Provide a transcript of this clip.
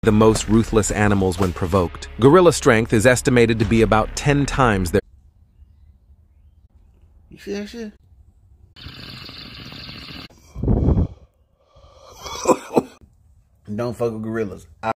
the most ruthless animals when provoked. Gorilla strength is estimated to be about 10 times their... You see that shit? Don't fuck with gorillas.